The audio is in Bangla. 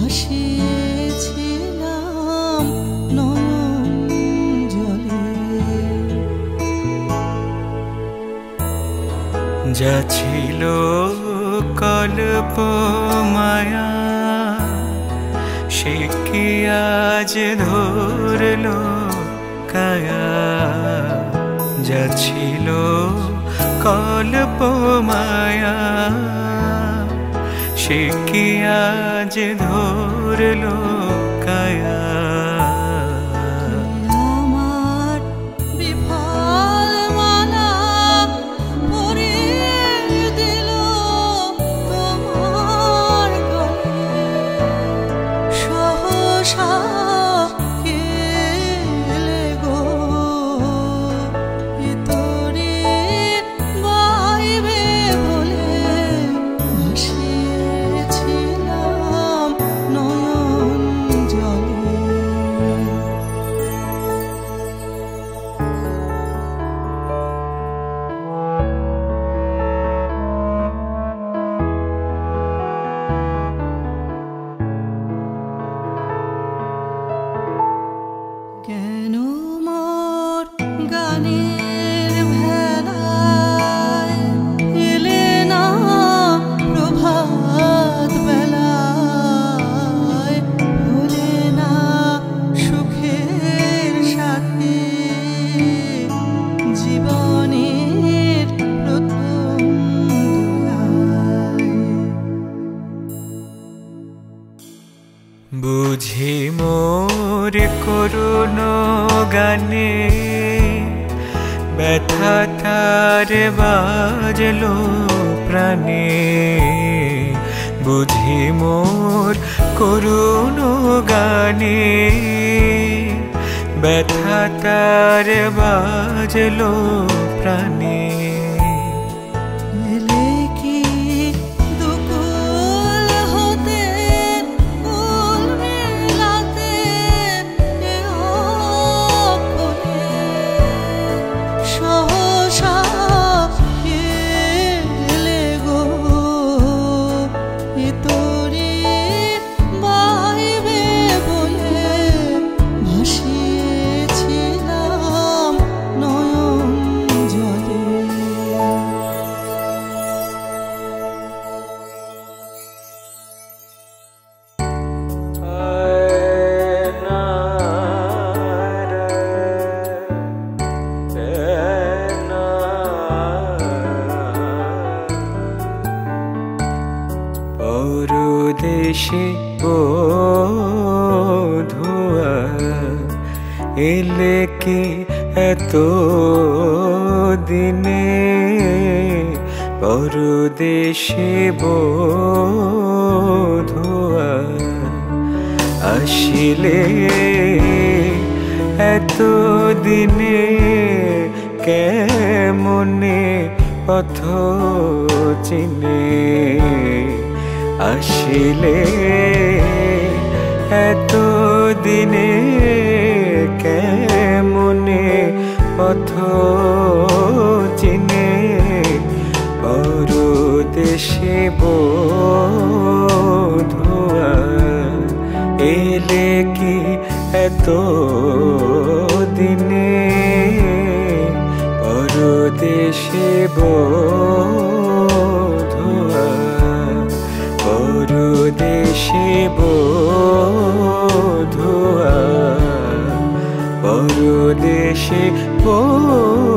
ভাসিয়েছিলাম নয়ন জলে। যা ছিল কল্প মায়া সে কি আজ ধরলো কায়া। যা ছিল কল্প মায়া সে কি আজ ধরলো কায়া। কেন মোর গানের ভেলায় এলে না প্রভাত বেলায়, হলে না সুখের সাথে জীবনের প্রথম দোলায়। বুঝি মোর করুণ গানে ব্যথা তার বাজলো প্রাণে। বুঝি মোর করুণ গানে ব্যথা তার বাজলো প্রাণে। পরদেশে বধুয়া এলে কি এত দিনে। পরদেশে বধুয়া আসিলে এত দিনে কেমনে পথ চিনে। আসিলে এত দিনে কেমনে পথ চিনে। পরদেশে বধুয়া এলে কি এত দিনে। পরদেশে বধুয়া পরদেশে বধুয়া পরদেশে